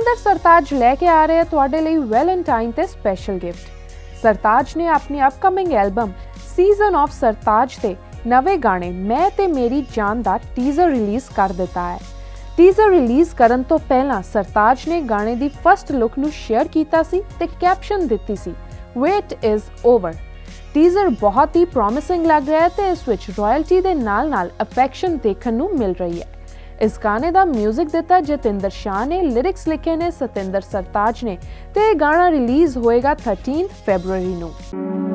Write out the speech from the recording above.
सतिंदर सरताज लैके आ रहे हैं तुहाडे लई वैलेंटाइन ते स्पैशल गिफ्ट। सरताज ने अपनी upcoming album season of Sartaj ते नवे गाने मैं ते मेरी जान दा टीजर रिलीज कर दिता है। टीजर रिलीज करन तो पहला सरताज ने गाने दी फर्स्ट लुक नू शेयर कीता सी ते कैप्शन दित्ती सी, वेट इज ओवर। टीजर बहुत ही प्रॉमिसिंग लग रहा है ते इस विच रॉयल्टी दे नाल नाल अफेक्शन देखने नू मिल रही है। इस गाने दा म्यूजिक दिता जतिंदर शाह ने, लिरिक्स लिखे ने सतिंदर सरताज ने ते गाना रिलीज होएगा 13 फरवरी नू।